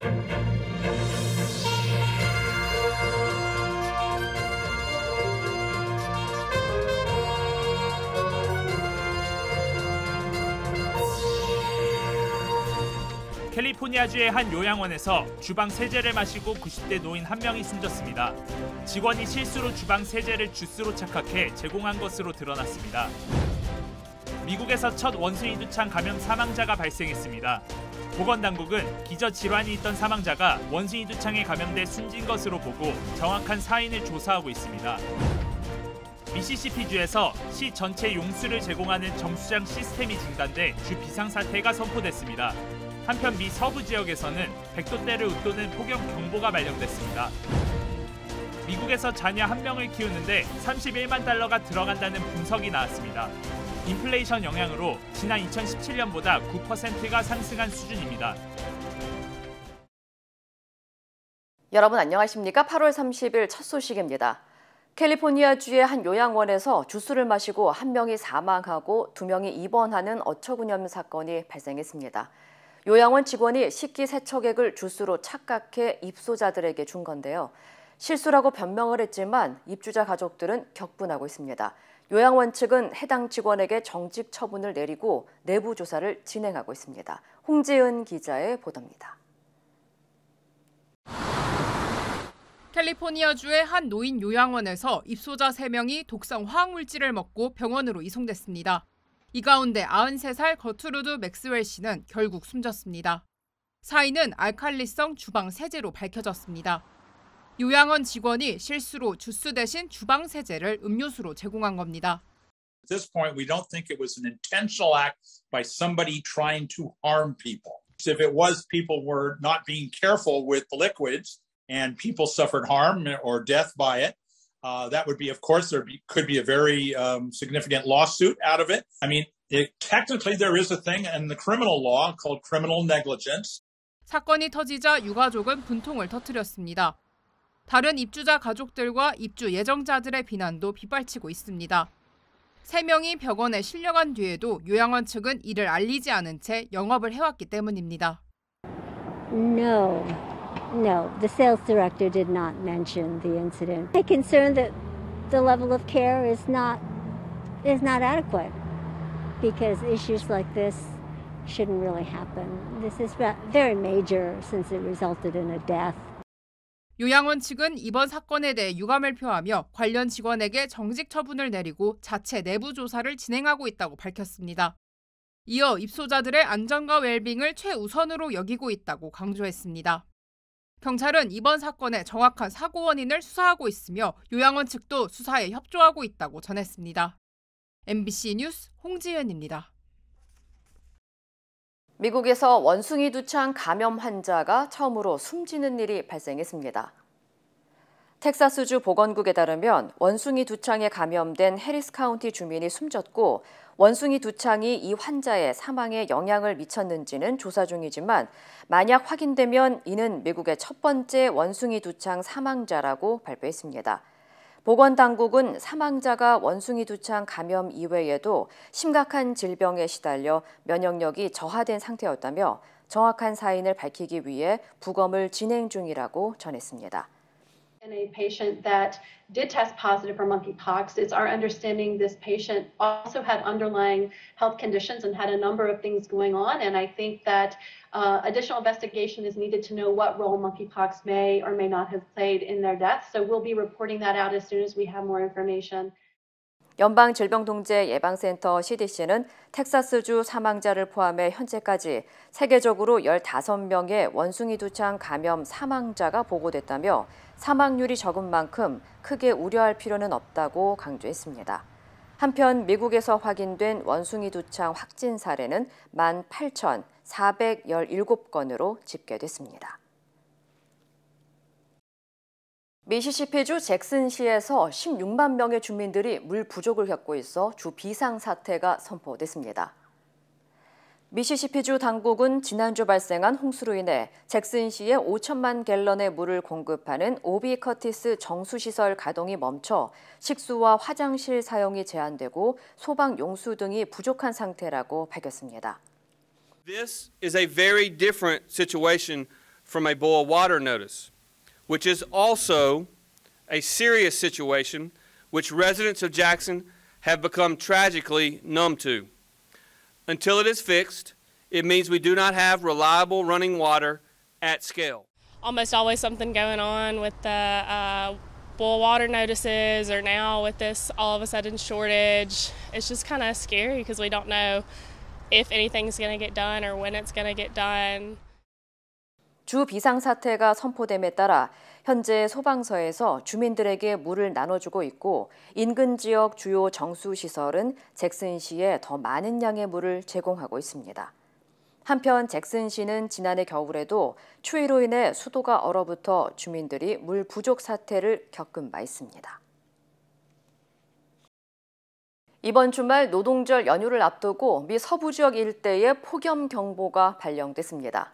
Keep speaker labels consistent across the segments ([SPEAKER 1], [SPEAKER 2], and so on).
[SPEAKER 1] 캘리포니아주의 한 요양원에서 주방 세제를 마시고 90대 노인 한 명이 숨졌습니다. 직원이 실수로 주방 세제를 주스로 착각해 제공한 것으로 드러났습니다. 미국에서 첫 원숭이 두창 감염 사망자가 발생했습니다. 보건당국은 기저질환이 있던 사망자가 원숭이 두창에 감염돼 숨진 것으로 보고 정확한 사인을 조사하고 있습니다. 미시시피주에서 시 전체 용수를 제공하는 정수장 시스템이 중단돼 주 비상사태가 선포됐습니다. 한편 미 서부 지역에서는 100도대를 웃도는 폭염 경보가 발령됐습니다. 미국에서 자녀 한 명을 키우는데 31만 달러가 들어간다는 분석이 나왔습니다. 인플레이션 영향으로 지난 2017년보다 9%가 상승한 수준입니다.
[SPEAKER 2] 여러분 안녕하십니까? 8월 30일 첫 소식입니다. 캘리포니아주의 한 요양원에서 주스를 마시고 한 명이 사망하고 두 명이 입원하는 어처구니없는 사건이 발생했습니다. 요양원 직원이 식기세척액을 주스로 착각해 입소자들에게 준 건데요. 실수라고 변명을 했지만 입주자 가족들은 격분하고 있습니다. 요양원 측은 해당 직원에게 정직 처분을 내리고 내부 조사를 진행하고 있습니다. 홍지은 기자의 보도입니다.
[SPEAKER 3] 캘리포니아주의 한 노인 요양원에서 입소자 3명이 독성 화학물질을 먹고 병원으로 이송됐습니다. 이 가운데 93살 거투루드 맥스웰 씨는 결국 숨졌습니다. 사인은 알칼리성 주방 세제로 밝혀졌습니다. 요양원 직원이 실수로 주스 대신 주방 세제를 음료수로 제공한 겁니다.
[SPEAKER 4] At this point, we don't think it was an intentional act by somebody trying to harm people. If it was, people were not being careful with the liquids and people suffered harm or death by it. That would be, of course, could be a very significant lawsuit out of it. I mean, technically there is a thing in the criminal law called criminal negligence.
[SPEAKER 3] 사건이 터지자 유가족은 분통을 터뜨렸습니다. 다른 입주자 가족들과 입주 예정자들의 비난도 빗발치고 있습니다. 3명이 병원에 실려간 뒤에도 요양원 측은 이를 알리지 않은 채 영업을 해왔기 때문입니다.
[SPEAKER 5] No, the sales director did not mention the incident. I'm concerned that the level of care is not adequate because issues like this shouldn't really happen. This is very major since it resulted in a death.
[SPEAKER 3] 요양원 측은 이번 사건에 대해 유감을 표하며 관련 직원에게 정직 처분을 내리고 자체 내부 조사를 진행하고 있다고 밝혔습니다. 이어 입소자들의 안전과 웰빙을 최우선으로 여기고 있다고 강조했습니다. 경찰은 이번 사건의 정확한 사고 원인을 수사하고 있으며 요양원 측도 수사에 협조하고 있다고 전했습니다. MBC 뉴스 홍지연입니다.
[SPEAKER 2] 미국에서 원숭이 두창 감염 환자가 처음으로 숨지는 일이 발생했습니다. 텍사스주 보건국에 따르면 원숭이 두창에 감염된 해리스 카운티 주민이 숨졌고 원숭이 두창이 이 환자의 사망에 영향을 미쳤는지는 조사 중이지만 만약 확인되면 이는 미국의 첫 번째 원숭이 두창 사망자라고 발표했습니다. 보건당국은 사망자가 원숭이 두창 감염 이외에도 심각한 질병에 시달려 면역력이 저하된 상태였다며 정확한 사인을 밝히기 위해 부검을 진행 중이라고 전했습니다.
[SPEAKER 6] In a patient that did test positive for monkeypox, it's our understanding this patient also had underlying health conditions and had a number of things going on. And I think that additional investigation is needed to know what role monkeypox may or may not have played in their death. So we'll be reporting that out as soon as we have more information.
[SPEAKER 2] 연방질병통제예방센터 CDC는 텍사스주 사망자를 포함해 현재까지 세계적으로 15명의 원숭이 두창 감염 사망자가 보고됐다며 사망률이 적은 만큼 크게 우려할 필요는 없다고 강조했습니다. 한편 미국에서 확인된 원숭이 두창 확진 사례는 18,417건으로 집계됐습니다. 미시시피주 잭슨시에서 16만 명의 주민들이 물 부족을 겪고 있어 주 비상사태가 선포됐습니다. 미시시피주 당국은 지난주 발생한 홍수로 인해 잭슨시에 5천만 갤런의 물을 공급하는 오비 커티스 정수시설 가동이 멈춰 식수와 화장실 사용이 제한되고 소방 용수 등이 부족한 상태라고 밝혔습니다.
[SPEAKER 7] This is a very different situation from a boil water notice, which is also a serious situation which residents of Jackson have become tragically numb to. Until it is fixed, it means we do not have reliable running water at scale.
[SPEAKER 8] Almost always something going on with the boil water notices, or now with this all of a sudden shortage. It's just kind of scary because we don't know if anything's going to get done or when it's going to get done.
[SPEAKER 2] 주 비상사태가 선포됨에 따라 현재 소방서에서 주민들에게 물을 나눠주고 있고 인근 지역 주요 정수시설은 잭슨시에 더 많은 양의 물을 제공하고 있습니다. 한편 잭슨시는 지난해 겨울에도 추위로 인해 수도가 얼어붙어 주민들이 물 부족 사태를 겪은 바 있습니다. 이번 주말 노동절 연휴를 앞두고 미 서부 지역 일대에 폭염경보가 발령됐습니다.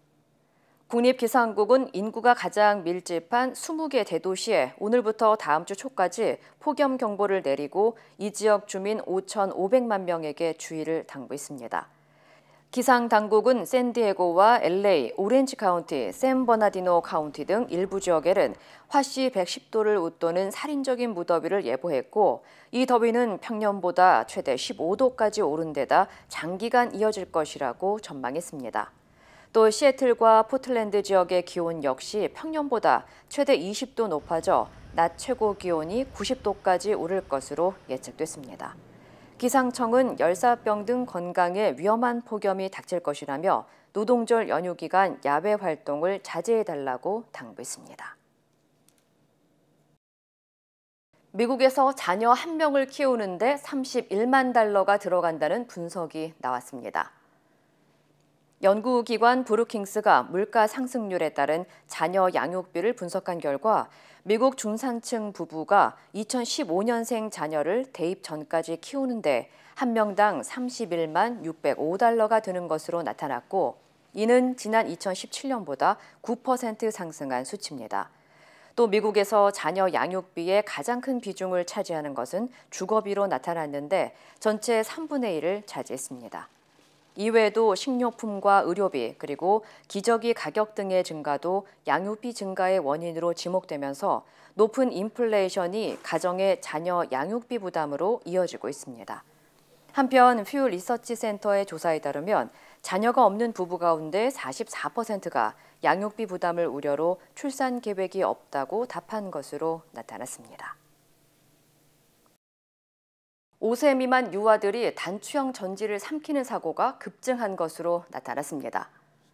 [SPEAKER 2] 국립기상국은 인구가 가장 밀집한 20개 대도시에 오늘부터 다음 주 초까지 폭염경보를 내리고 이 지역 주민 5,500만 명에게 주의를 당부했습니다. 기상당국은 샌디에고와 LA, 오렌지 카운티, 샌버나디노 카운티 등 일부 지역에는 화씨 110도를 웃도는 살인적인 무더위를 예보했고 이 더위는 평년보다 최대 15도까지 오른 데다 장기간 이어질 것이라고 전망했습니다. 또 시애틀과 포틀랜드 지역의 기온 역시 평년보다 최대 20도 높아져 낮 최고 기온이 90도까지 오를 것으로 예측됐습니다. 기상청은 열사병 등 건강에 위험한 폭염이 닥칠 것이라며 노동절 연휴 기간 야외 활동을 자제해달라고 당부했습니다. 미국에서 자녀 1명을 키우는데 31만 달러가 들어간다는 분석이 나왔습니다. 연구기관 브루킹스가 물가 상승률에 따른 자녀 양육비를 분석한 결과 미국 중산층 부부가 2015년생 자녀를 대입 전까지 키우는데 한 명당 31만 605달러가 드는 것으로 나타났고 이는 지난 2017년보다 9% 상승한 수치입니다. 또 미국에서 자녀 양육비의 가장 큰 비중을 차지하는 것은 주거비로 나타났는데 전체 3분의 1을 차지했습니다. 이외에도 식료품과 의료비 그리고 기저귀 가격 등의 증가도 양육비 증가의 원인으로 지목되면서 높은 인플레이션이 가정의 자녀 양육비 부담으로 이어지고 있습니다. 한편 퓨 리서치 센터의 조사에 따르면 자녀가 없는 부부 가운데 44%가 양육비 부담을 우려로 출산 계획이 없다고 답한 것으로 나타났습니다. 5세 미만 유아들이 단추형 전지를 삼키는 사고가 급증한 것으로 나타났습니다.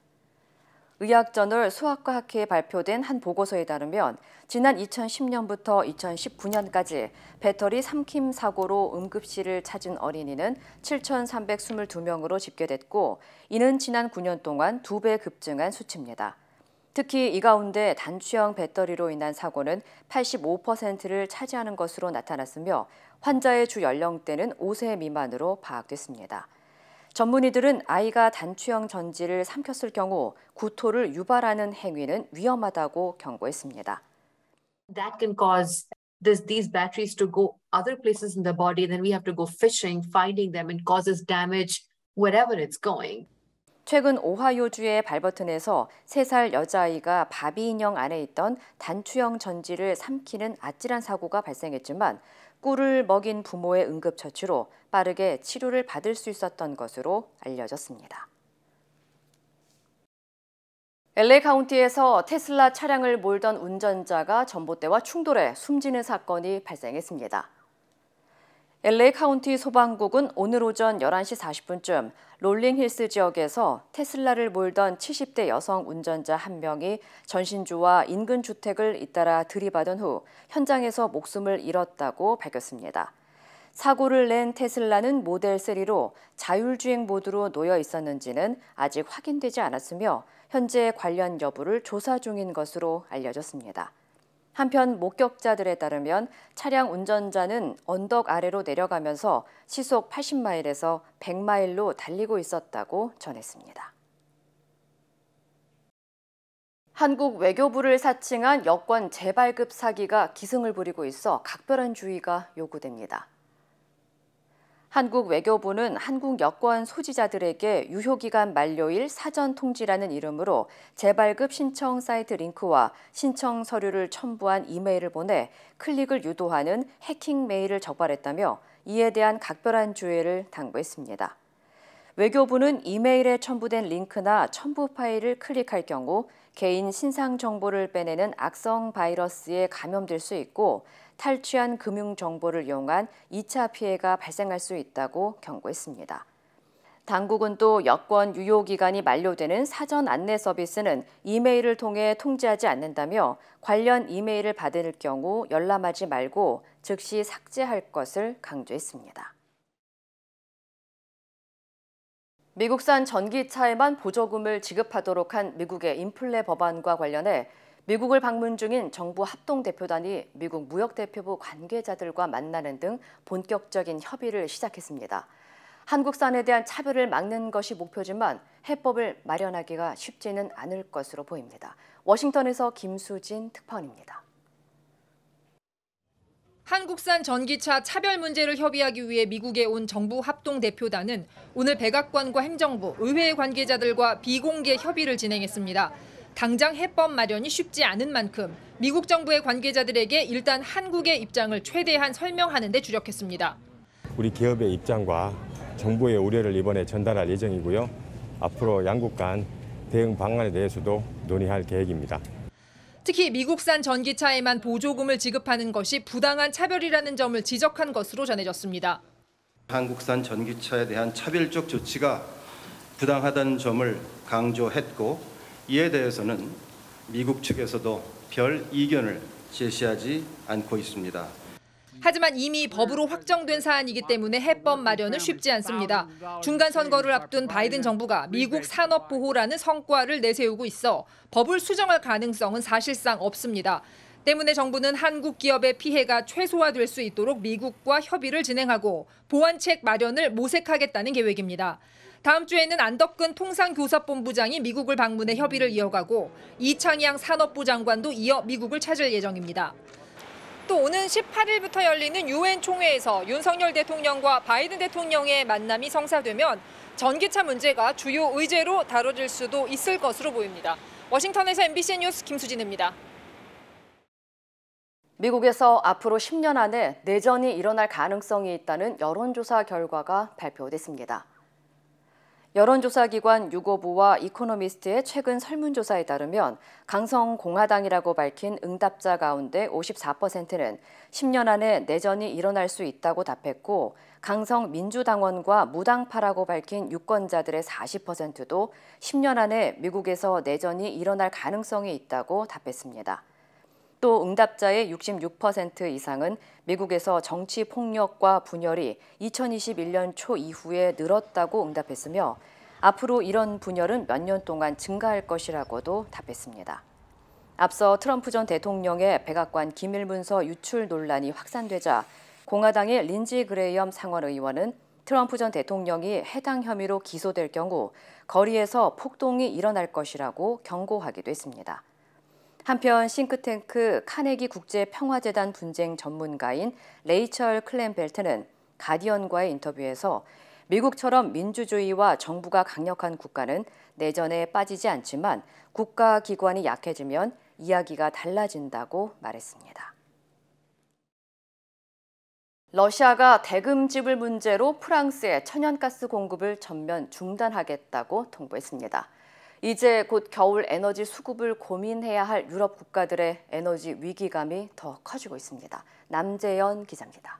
[SPEAKER 2] 의학저널 수학과학회에 발표된 한 보고서에 따르면 지난 2010년부터 2019년까지 배터리 삼킴 사고로 응급실을 찾은 어린이는 7,322명으로 집계됐고 이는 지난 9년 동안 2배 급증한 수치입니다. 특히 이 가운데 단추형 배터리로 인한 사고는 85%를 차지하는 것으로 나타났으며 환자의 주 연령대는 5세 미만으로 파악됐습니다. 전문의들은 아이가 단추형 전지를 삼켰을 경우 구토를 유발하는 행위는 위험하다고 경고했습니다.
[SPEAKER 9] That can cause these batteries to go other places in the body, then we have to go fishing, finding them, and causes damage wherever it's going.
[SPEAKER 2] 최근 오하이오주의 발버튼에서 3살 여자아이가 바비 인형 안에 있던 단추형 전지를 삼키는 아찔한 사고가 발생했지만 꿀을 먹인 부모의 응급처치로 빠르게 치료를 받을 수 있었던 것으로 알려졌습니다. LA 카운티에서 테슬라 차량을 몰던 운전자가 전봇대와 충돌해 숨지는 사건이 발생했습니다. LA 카운티 소방국은 오늘 오전 11시 40분쯤 롤링힐스 지역에서 테슬라를 몰던 70대 여성 운전자 1명이 전신주와 인근 주택을 잇따라 들이받은 후 현장에서 목숨을 잃었다고 밝혔습니다. 사고를 낸 테슬라는 모델 3로 자율주행 모드로 놓여 있었는지는 아직 확인되지 않았으며 현재 관련 여부를 조사 중인 것으로 알려졌습니다. 한편 목격자들에 따르면 차량 운전자는 언덕 아래로 내려가면서 시속 80마일에서 100마일로 달리고 있었다고 전했습니다. 한국 외교부를 사칭한 여권 재발급 사기가 기승을 부리고 있어 각별한 주의가 요구됩니다. 한국 외교부는 한국 여권 소지자들에게 유효기간 만료일 사전 통지라는 이름으로 재발급 신청 사이트 링크와 신청 서류를 첨부한 이메일을 보내 클릭을 유도하는 해킹 메일을 적발했다며 이에 대한 각별한 주의를 당부했습니다. 외교부는 이메일에 첨부된 링크나 첨부 파일을 클릭할 경우 개인 신상 정보를 빼내는 악성 바이러스에 감염될 수 있고 탈취한 금융 정보를 이용한 2차 피해가 발생할 수 있다고 경고했습니다. 당국은 또 여권 유효 기간이 만료되는 사전 안내 서비스는 이메일을 통해 통지하지 않는다며 관련 이메일을 받을 경우 열람하지 말고 즉시 삭제할 것을 강조했습니다. 미국산 전기차에만 보조금을 지급하도록 한 미국의 인플레 법안과 관련해 미국을 방문 중인 정부 합동대표단이 미국 무역대표부 관계자들과 만나는 등 본격적인 협의를 시작했습니다. 한국산에 대한 차별을 막는 것이 목표지만 해법을 마련하기가 쉽지는 않을 것으로 보입니다. 워싱턴에서 김수진 특파원입니다.
[SPEAKER 3] 한국산 전기차 차별 문제를 협의하기 위해 미국에 온 정부 합동대표단은 오늘 백악관과 행정부, 의회 관계자들과 비공개 협의를 진행했습니다. 당장 해법 마련이 쉽지 않은 만큼 미국 정부의 관계자들에게 일단 한국의 입장을 최대한 설명하는 데 주력했습니다.
[SPEAKER 10] 우리 기업의 입장과 정부의 우려를 이번에 전달할 예정이고요. 앞으로 양국 간 대응 방안에 대해서도 논의할 계획입니다.
[SPEAKER 3] 특히 미국산 전기차에만 보조금을 지급하는 것이 부당한 차별이라는 점을 지적한 것으로 전해졌습니다.
[SPEAKER 11] 한국산 전기차에 대한 차별적 조치가 부당하다는 점을 강조했고 이에 대해서는 미국 측에서도 별 이견을 제시하지 않고 있습니다.
[SPEAKER 3] 하지만 이미 법으로 확정된 사안이기 때문에 해법 마련은 쉽지 않습니다. 중간 선거를 앞둔 바이든 정부가 미국 산업 보호라는 성과를 내세우고 있어 법을 수정할 가능성은 사실상 없습니다. 때문에 정부는 한국 기업의 피해가 최소화될 수 있도록 미국과 협의를 진행하고 보완책 마련을 모색하겠다는 계획입니다. 다음 주에는 안덕근 통상교섭본부장이 미국을 방문해 협의를 이어가고 이창양 산업부 장관도 이어 미국을 찾을 예정입니다. 또 오는 18일부터 열리는 유엔 총회에서 윤석열 대통령과 바이든 대통령의 만남이 성사되면 전기차 문제가 주요 의제로 다뤄질 수도 있을 것으로 보입니다. 워싱턴에서 MBC 뉴스 김수진입니다.
[SPEAKER 2] 미국에서 앞으로 10년 안에 내전이 일어날 가능성이 있다는 여론조사 결과가 발표됐습니다. 여론조사기관 유고부와 이코노미스트의 최근 설문조사에 따르면 강성공화당이라고 밝힌 응답자 가운데 54%는 10년 안에 내전이 일어날 수 있다고 답했고 강성민주당원과 무당파라고 밝힌 유권자들의 40%도 10년 안에 미국에서 내전이 일어날 가능성이 있다고 답했습니다. 또 응답자의 66% 이상은 미국에서 정치 폭력과 분열이 2021년 초 이후에 늘었다고 응답했으며 앞으로 이런 분열은 몇 년 동안 증가할 것이라고도 답했습니다. 앞서 트럼프 전 대통령의 백악관 기밀문서 유출 논란이 확산되자 공화당의 린지 그레이엄 상원의원은 트럼프 전 대통령이 해당 혐의로 기소될 경우 거리에서 폭동이 일어날 것이라고 경고하기도 했습니다. 한편 싱크탱크 카네기 국제평화재단 분쟁 전문가인 레이첼 클랜벨트는 가디언과의 인터뷰에서 미국처럼 민주주의와 정부가 강력한 국가는 내전에 빠지지 않지만 국가 기관이 약해지면 이야기가 달라진다고 말했습니다. 러시아가 대금 지불 문제로 프랑스의 천연가스 공급을 전면 중단하겠다고 통보했습니다. 이제 곧 겨울 에너지 수급을 고민해야 할 유럽 국가들의 에너지 위기감이 더 커지고 있습니다. 남재현 기자입니다.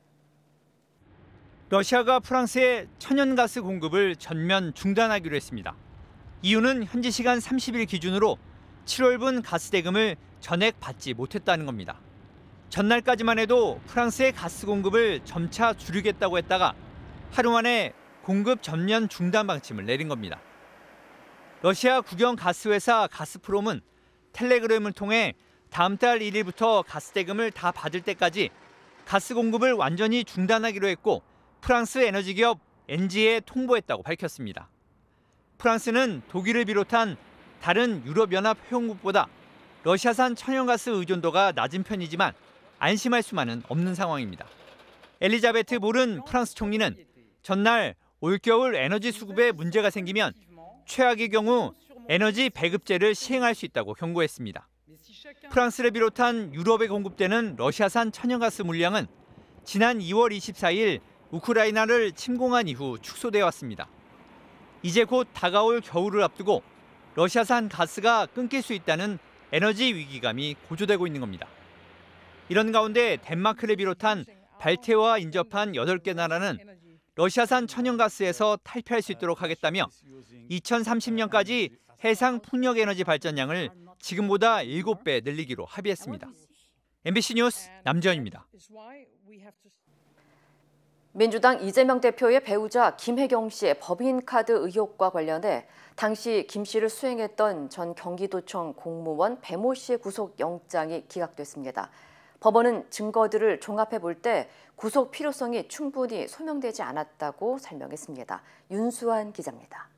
[SPEAKER 12] 러시아가 프랑스의 천연가스 공급을 전면 중단하기로 했습니다. 이유는 현지 시간 30일 기준으로 7월분 가스 대금을 전액 받지 못했다는 겁니다. 전날까지만 해도 프랑스의 가스 공급을 점차 줄이겠다고 했다가 하루 만에 공급 전면 중단 방침을 내린 겁니다. 러시아 국영 가스회사 가스프롬은 텔레그램을 통해 다음 달 1일부터 가스 대금을 다 받을 때까지 가스 공급을 완전히 중단하기로 했고 프랑스 에너지 기업 엔지에 통보했다고 밝혔습니다. 프랑스는 독일을 비롯한 다른 유럽연합 회원국보다 러시아산 천연가스 의존도가 낮은 편이지만 안심할 수만은 없는 상황입니다. 엘리자베트 보른 프랑스 총리는 전날 올겨울 에너지 수급에 문제가 생기면 최악의 경우 에너지 배급제를 시행할 수 있다고 경고했습니다. 프랑스를 비롯한 유럽에 공급되는 러시아산 천연가스 물량은 지난 2월 24일 우크라이나를 침공한 이후 축소돼 왔습니다. 이제 곧 다가올 겨울을 앞두고 러시아산 가스가 끊길 수 있다는 에너지 위기감이 고조되고 있는 겁니다. 이런 가운데 덴마크를 비롯한 발트해와 인접한 8개 나라는 러시아산 천연가스에서 탈피할 수 있도록 하겠다며 2030년까지 해상 풍력에너지 발전량을 지금보다 7배 늘리기로 합의했습니다. MBC 뉴스 남지현입니다.
[SPEAKER 2] 민주당 이재명 대표의 배우자 김혜경 씨의 법인카드 의혹과 관련해 당시 김 씨를 수행했던 전 경기도청 공무원 배모 씨의 구속영장이 기각됐습니다. 법원은 증거들을 종합해 볼 때 구속 필요성이 충분히 소명되지 않았다고 설명했습니다. 윤수환 기자입니다.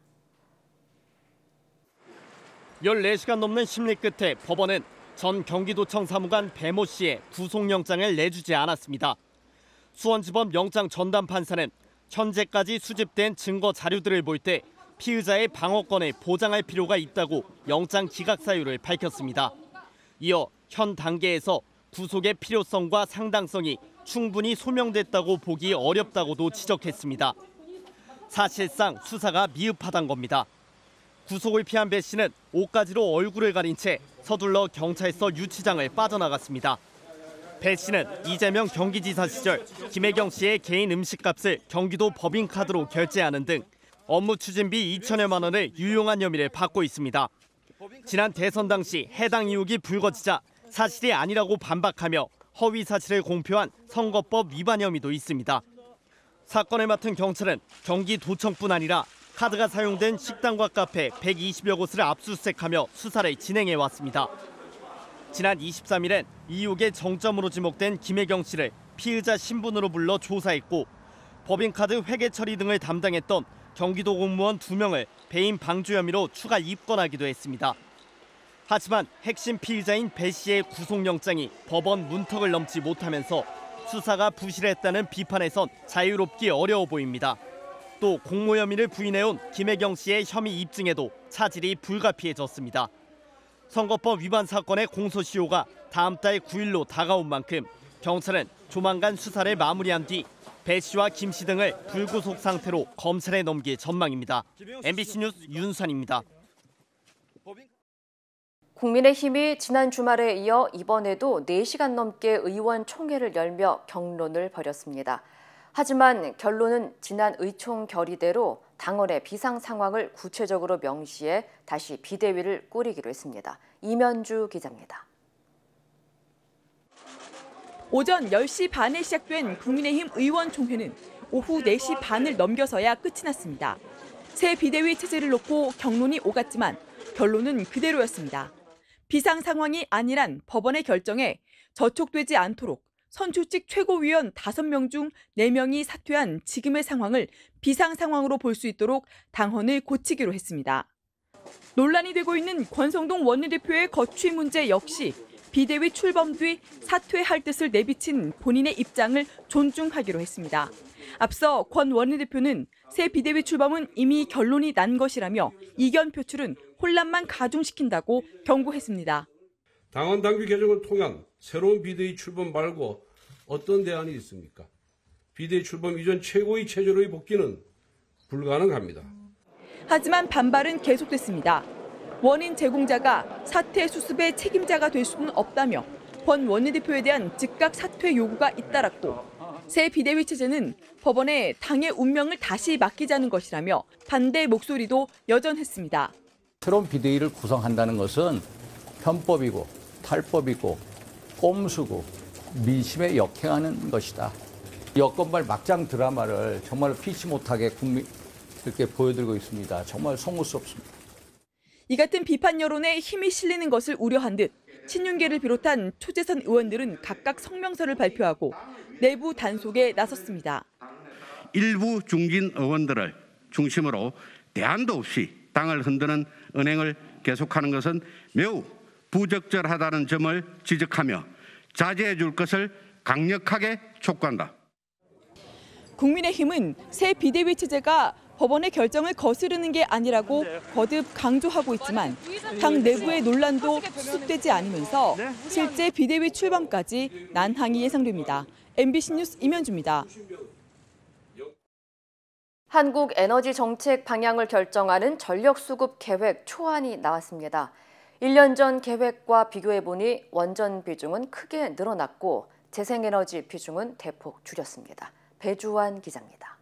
[SPEAKER 13] 14시간 넘는 심리 끝에 법원은 전 경기도청 사무관 배모 씨의 구속영장을 내주지 않았습니다. 수원지법 영장 전담 판사는 현재까지 수집된 증거 자료들을 볼 때 피의자의 방어권을 보장할 필요가 있다고 영장 기각 사유를 밝혔습니다. 이어 현 단계에서 구속의 필요성과 상당성이 충분히 소명됐다고 보기 어렵다고도 지적했습니다. 사실상 수사가 미흡하단 겁니다. 구속을 피한 배 씨는 옷가지로 얼굴을 가린 채 서둘러 경찰서 유치장을 빠져나갔습니다. 배 씨는 이재명 경기지사 시절 김혜경 씨의 개인 음식값을 경기도 법인카드로 결제하는 등 업무 추진비 2천여만 원을 유용한 혐의를 받고 있습니다. 지난 대선 당시 해당 의혹이 불거지자 사실이 아니라고 반박하며 허위 사실을 공표한 선거법 위반 혐의도 있습니다. 사건을 맡은 경찰은 경기도청뿐 아니라 카드가 사용된 식당과 카페 120여 곳을 압수수색하며 수사를 진행해 왔습니다. 지난 23일엔 이 의혹의 정점으로 지목된 김혜경 씨를 피의자 신분으로 불러 조사했고 법인카드 회계 처리 등을 담당했던 경기도 공무원 2명을 배임 방조 혐의로 추가 입건하기도 했습니다. 하지만 핵심 피의자인 배 씨의 구속영장이 법원 문턱을 넘지 못하면서 수사가 부실했다는 비판에선 자유롭기 어려워 보입니다. 또 공모 혐의를 부인해온 김혜경 씨의 혐의 입증에도 차질이 불가피해졌습니다. 선거법 위반 사건의 공소시효가 다음 달 9일로 다가온 만큼 경찰은 조만간 수사를 마무리한 뒤 배 씨와 김 씨 등을 불구속 상태로 검찰에 넘길 전망입니다. MBC 뉴스 윤선입니다.
[SPEAKER 2] 국민의힘이 지난 주말에 이어 이번에도 4시간 넘게 의원총회를 열며 경론을 벌였습니다. 하지만 결론은 지난 의총 결의대로 당원의 비상 상황을 구체적으로 명시해 다시 비대위를 꾸리기로 했습니다. 이면주 기자입니다.
[SPEAKER 14] 오전 10시 반에 시작된 국민의힘 의원총회는 오후 4시 반을 넘겨서야 끝이 났습니다. 새 비대위 체제를 놓고 경론이 오갔지만 결론은 그대로였습니다. 비상 상황이 아니란 법원의 결정에 저촉되지 않도록 선출직 최고위원 5명 중 4명이 사퇴한 지금의 상황을 비상 상황으로 볼 수 있도록 당헌을 고치기로 했습니다. 논란이 되고 있는 권성동 원내대표의 거취 문제 역시 비대위 출범 뒤 사퇴할 뜻을 내비친 본인의 입장을 존중하기로 했습니다. 앞서 권 원내대표는 새 비대위 출범은 이미 결론이 난 것이라며 이견 표출은 혼란만 가중시킨다고 경고했습니다.
[SPEAKER 15] 당원 당규 개정을 통한 새로운 비대위 출범 말고 어떤 대안이 있습니까? 비대위 출범 이전 최고위 체제로의 복귀는 불가능합니다.
[SPEAKER 14] 하지만 반발은 계속됐습니다. 원인 제공자가 사퇴 수습의 책임자가 될 수는 없다며 권 원내대표에 대한 즉각 사퇴 요구가 잇따랐고 새 비대위 체제는 법원에 당의 운명을 다시 맡기자는 것이라며 반대 목소리도 여전했습니다.
[SPEAKER 16] 새로운 비대위를 구성한다는 것은 편법이고 탈법이고 꼼수고 민심에 역행하는 것이다. 여권발 막장 드라마를 정말 피치 못하게 국민들께 보여드리고 있습니다. 정말 송구스럽습니다.
[SPEAKER 14] 이 같은 비판 여론에 힘이 실리는 것을 우려한 듯 친윤계를 비롯한 초재선 의원들은 각각 성명서를 발표하고 내부 단속에 나섰습니다.
[SPEAKER 17] 일부 중진 의원들을 중심으로 대안도 없이 당을 흔드는 은행을 계속하는 것은 매우 부적절하다는 점을 지적하며 자제해 줄 것을 강력하게 촉구한다.
[SPEAKER 14] 국민의힘은 새 비대위 체제가 법원의 결정을 거스르는 게 아니라고 거듭 강조하고 있지만 당 내부의 논란도 수습되지 않으면서 실제 비대위 출범까지 난항이 예상됩니다. MBC 뉴스 임현주입니다.
[SPEAKER 2] 한국 에너지 정책 방향을 결정하는 전력수급 계획 초안이 나왔습니다. 1년 전 계획과 비교해보니 원전 비중은 크게 늘어났고 재생에너지 비중은 대폭 줄였습니다. 배주환 기자입니다.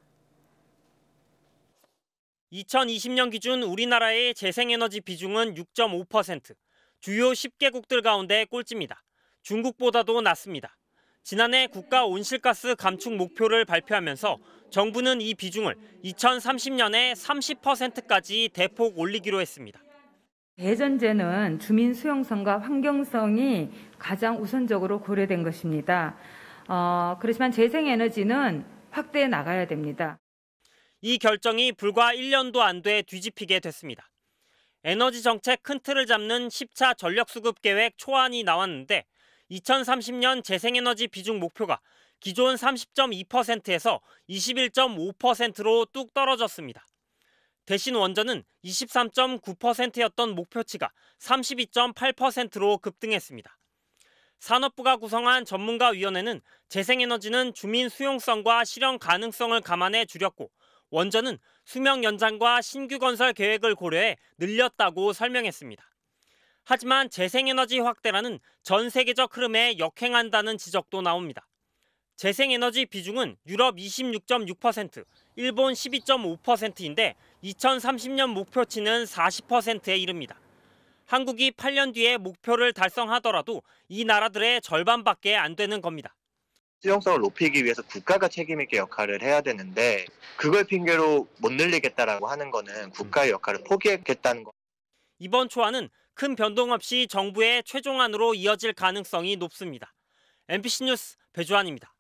[SPEAKER 18] 2020년 기준 우리나라의 재생에너지 비중은 6.5%, 주요 10개국들 가운데 꼴찌입니다. 중국보다도 낮습니다. 지난해 국가 온실가스 감축 목표를 발표하면서 정부는 이 비중을 2030년에 30%까지 대폭 올리기로 했습니다.
[SPEAKER 19] 대전제는 주민 수용성과 환경성이 가장 우선적으로 고려된 것입니다. 그렇지만 재생에너지는 확대해 나가야 됩니다.
[SPEAKER 18] 이 결정이 불과 1년도 안 돼 뒤집히게 됐습니다. 에너지 정책 큰 틀을 잡는 10차 전력수급 계획 초안이 나왔는데 2030년 재생에너지 비중 목표가 기존 30.2%에서 21.5%로 뚝 떨어졌습니다. 대신 원전은 23.9%였던 목표치가 32.8%로 급등했습니다. 산업부가 구성한 전문가위원회는 재생에너지는 주민 수용성과 실현 가능성을 감안해 줄였고 원전은 수명 연장과 신규 건설 계획을 고려해 늘렸다고 설명했습니다. 하지만 재생에너지 확대라는 전 세계적 흐름에 역행한다는 지적도 나옵니다. 재생에너지 비중은 유럽 26.6%, 일본 12.5%인데 2030년 목표치는 40%에 이릅니다. 한국이 8년 뒤에 목표를 달성하더라도 이 나라들의 절반밖에 안 되는 겁니다.
[SPEAKER 20] 수용성을 높이기 위해서 국가가 책임 있게 역할을 해야 되는데 그걸 핑계로 못 늘리겠다라고 하는 거는 국가의 역할을 포기하겠다는 거.
[SPEAKER 18] 이번 초안은 큰 변동 없이 정부의 최종안으로 이어질 가능성이 높습니다. MBC 뉴스 배주환입니다.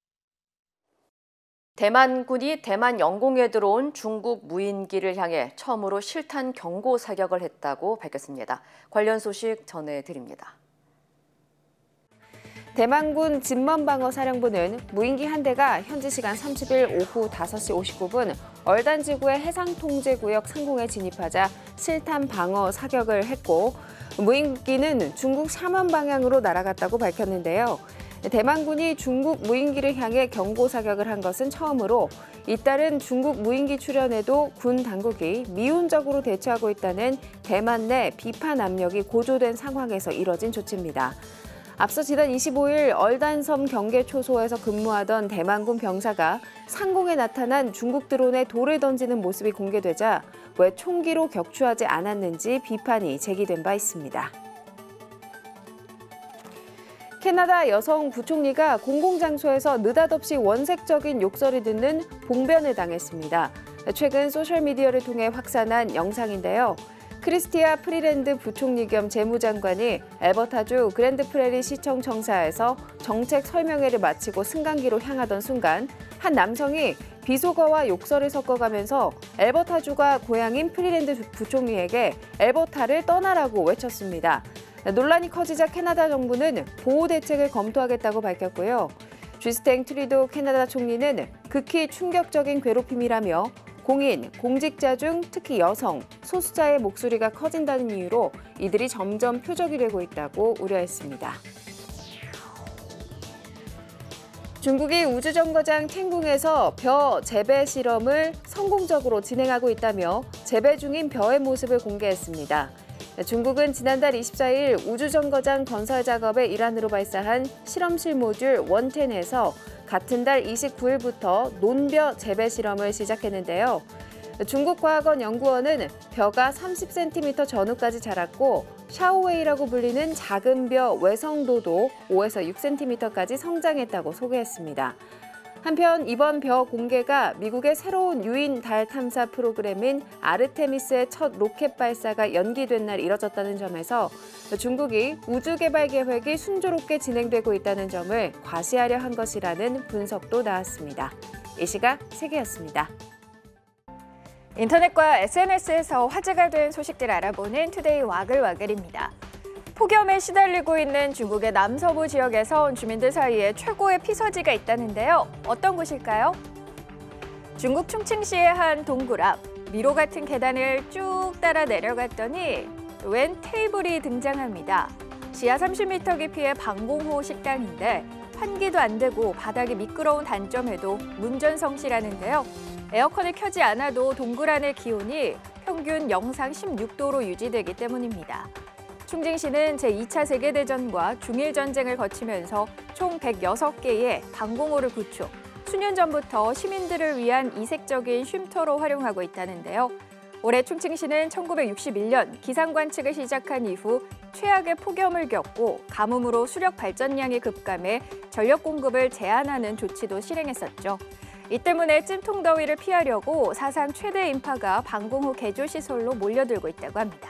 [SPEAKER 2] 대만군이 대만 영공에 들어온 중국 무인기를 향해 처음으로 실탄 경고 사격을 했다고 밝혔습니다. 관련 소식 전해드립니다.
[SPEAKER 21] 대만군 진먼방어사령부는 무인기 한 대가 현지 시간 30일 오후 5시 59분 얼단지구의 해상통제구역 상공에 진입하자 실탄 방어 사격을 했고 무인기는 중국 샤먼 방향으로 날아갔다고 밝혔는데요. 대만군이 중국 무인기를 향해 경고 사격을 한 것은 처음으로 잇따른 중국 무인기 출현에도 군 당국이 미온적으로 대처하고 있다는 대만 내 비판 압력이 고조된 상황에서 이뤄진 조치입니다. 앞서 지난 25일 얼단섬 경계초소에서 근무하던 대만군 병사가 상공에 나타난 중국 드론에 돌을 던지는 모습이 공개되자 왜 총기로 격추하지 않았는지 비판이 제기된 바 있습니다. 캐나다 여성 부총리가 공공장소에서 느닷없이 원색적인 욕설을 듣는 봉변을 당했습니다. 최근 소셜미디어를 통해 확산한 영상인데요. 크리스티아 프리랜드 부총리 겸 재무장관이 알버타주 그랜드 프레리 시청 청사에서 정책 설명회를 마치고 승강기로 향하던 순간 한 남성이 비속어와 욕설을 섞어가면서 알버타주가 고향인 프리랜드 부총리에게 알버타를 떠나라고 외쳤습니다. 논란이 커지자 캐나다 정부는 보호 대책을 검토하겠다고 밝혔고요. 주스탱 트리도 캐나다 총리는 극히 충격적인 괴롭힘이라며 공인, 공직자 중 특히 여성, 소수자의 목소리가 커진다는 이유로 이들이 점점 표적이 되고 있다고 우려했습니다. 중국이 우주정거장 탱궁에서 벼 재배 실험을 성공적으로 진행하고 있다며 재배 중인 벼의 모습을 공개했습니다. 중국은 지난달 24일 우주정거장 건설 작업의 일환으로 발사한 실험실 모듈 원텐에서 같은 달 29일부터 논벼 재배 실험을 시작했는데요. 중국과학원 연구원은 벼가 30cm 전후까지 자랐고 샤오웨이라고 불리는 작은 벼 외성도도 5에서 6cm까지 성장했다고 소개했습니다. 한편 이번 벼 공개가 미국의 새로운 유인 달 탐사 프로그램인 아르테미스의 첫 로켓 발사가 연기된 날 이뤄졌다는 점에서 중국이 우주 개발 계획이 순조롭게 진행되고 있다는 점을 과시하려 한 것이라는 분석도 나왔습니다. 이 시각 세계였습니다.
[SPEAKER 22] 인터넷과 SNS에서 화제가 된 소식들 알아보는 투데이 와글와글입니다. 폭염에 시달리고 있는 중국의 남서부 지역에서 주민들 사이에 최고의 피서지가 있다는데요. 어떤 곳일까요? 중국 충칭시의 한 동굴 앞 미로 같은 계단을 쭉 따라 내려갔더니 웬 테이블이 등장합니다. 지하 30m 깊이의 방공호 식당인데 환기도 안 되고 바닥이 미끄러운 단점에도 문전성시라는데요. 에어컨을 켜지 않아도 동굴 안의 기온이 평균 영상 16도로 유지되기 때문입니다. 충칭시는 제2차 세계대전과 중일전쟁을 거치면서 총 106개의 방공호를 구축, 수년 전부터 시민들을 위한 이색적인 쉼터로 활용하고 있다는데요. 올해 충칭시는 1961년 기상 관측을 시작한 이후 최악의 폭염을 겪고 가뭄으로 수력 발전량이 급감해 전력 공급을 제한하는 조치도 실행했었죠. 이 때문에 찜통 더위를 피하려고 사상 최대 인파가 방공호 개조 시설로 몰려들고 있다고 합니다.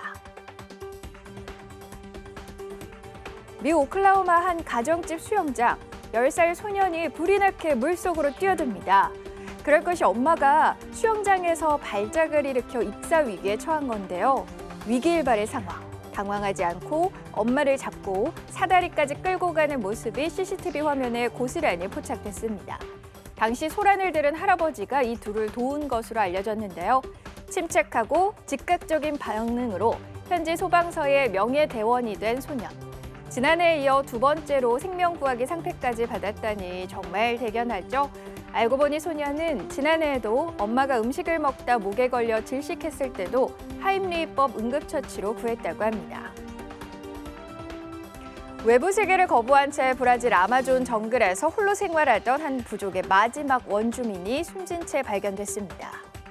[SPEAKER 22] 미 오클라호마 한 가정집 수영장, 10살 소년이 불이 나게 물속으로 뛰어듭니다. 그럴 것이 엄마가 수영장에서 발작을 일으켜 입사 위기에 처한 건데요. 위기일발의 상황. 당황하지 않고 엄마를 잡고 사다리까지 끌고 가는 모습이 CCTV 화면에 고스란히 포착됐습니다. 당시 소란을 들은 할아버지가 이 둘을 도운 것으로 알려졌는데요. 침착하고 즉각적인 반응으로 현지 소방서의 명예대원이 된 소년. 지난해에 이어 두 번째로 생명구하기 상패까지 받았다니 정말 대견하죠. 알고 보니 소년은 지난해에도 엄마가 음식을 먹다 목에 걸려 질식했을 때도 하임리히법 응급처치로 구했다고 합니다. 외부 세계를 거부한 채 브라질 아마존 정글에서 홀로 생활하던 한 부족의 마지막 원주민이 숨진 채 발견됐습니다.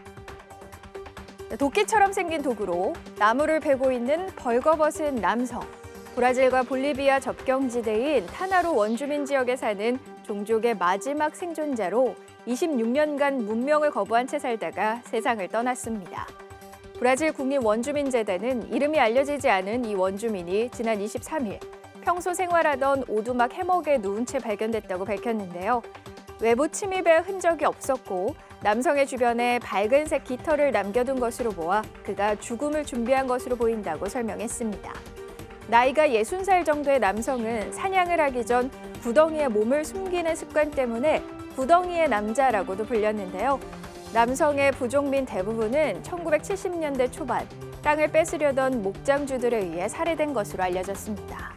[SPEAKER 22] 도끼처럼 생긴 도구로 나무를 베고 있는 벌거벗은 남성. 브라질과 볼리비아 접경지대인 타나루 원주민 지역에 사는 종족의 마지막 생존자로 26년간 문명을 거부한 채 살다가 세상을 떠났습니다. 브라질 국립원주민재단은 이름이 알려지지 않은 이 원주민이 지난 23일 평소 생활하던 오두막 해먹에 누운 채 발견됐다고 밝혔는데요. 외부 침입의 흔적이 없었고 남성의 주변에 밝은색 깃털을 남겨둔 것으로 보아 그가 죽음을 준비한 것으로 보인다고 설명했습니다. 나이가 60살 정도의 남성은 사냥을 하기 전 구덩이에 몸을 숨기는 습관 때문에 구덩이의 남자라고도 불렸는데요. 남성의 부족민 대부분은 1970년대 초반 땅을 뺏으려던 목장주들에 의해 살해된 것으로 알려졌습니다.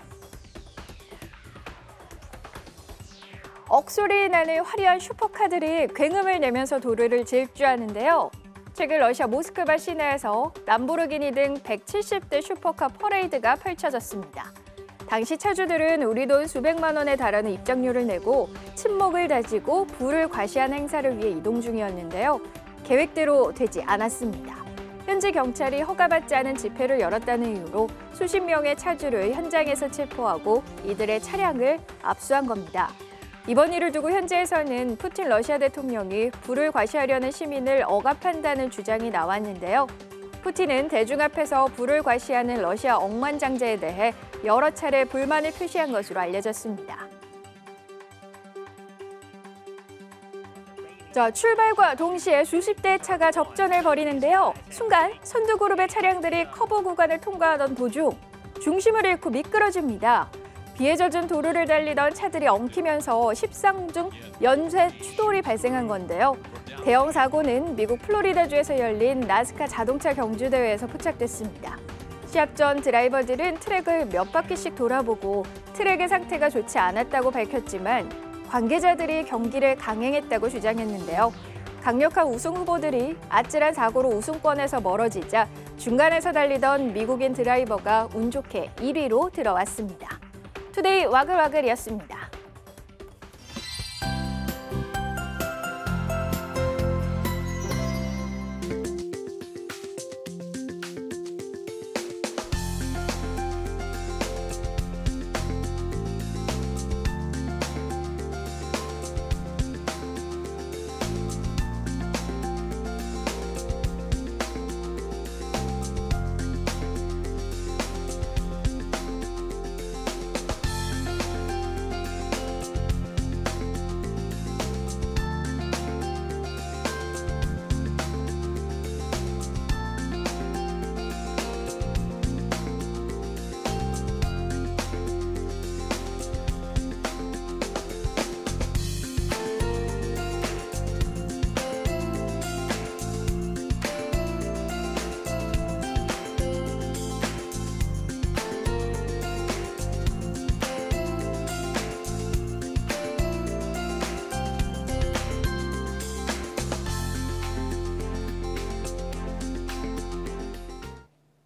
[SPEAKER 22] 억소리 나는 화려한 슈퍼카들이 굉음을 내면서 도로를 질주하는데요. 최근 러시아 모스크바 시내에서 람보르기니 등 170대 슈퍼카 퍼레이드가 펼쳐졌습니다. 당시 차주들은 우리 돈 수백만 원에 달하는 입장료를 내고 침묵을 다지고 불을 과시한 행사를 위해 이동 중이었는데요. 계획대로 되지 않았습니다. 현지 경찰이 허가받지 않은 집회를 열었다는 이유로 수십 명의 차주를 현장에서 체포하고 이들의 차량을 압수한 겁니다. 이번 일을 두고 현지에서는 푸틴 러시아 대통령이 불을 과시하려는 시민을 억압한다는 주장이 나왔는데요. 푸틴은 대중 앞에서 불을 과시하는 러시아 억만장자에 대해 여러 차례 불만을 표시한 것으로 알려졌습니다. 출발과 동시에 수십 대의 차가 접전을 벌이는데요. 순간 선두그룹의 차량들이 커브 구간을 통과하던 도중 중심을 잃고 미끄러집니다. 비에 젖은 도로를 달리던 차들이 엉키면서 십상중 연쇄 추돌이 발생한 건데요. 대형 사고는 미국 플로리다주에서 열린 나스카 자동차 경주대회에서 포착됐습니다. 시합 전 드라이버들은 트랙을 몇 바퀴씩 돌아보고 트랙의 상태가 좋지 않았다고 밝혔지만 관계자들이 경기를 강행했다고 주장했는데요. 강력한 우승 후보들이 아찔한 사고로 우승권에서 멀어지자 중간에서 달리던 미국인 드라이버가 운 좋게 1위로 들어왔습니다. 투데이 와글와글이었습니다.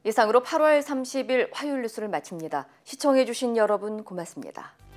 [SPEAKER 2] 이상으로 8월 30일 화요일 뉴스를 마칩니다. 시청해주신 여러분 고맙습니다.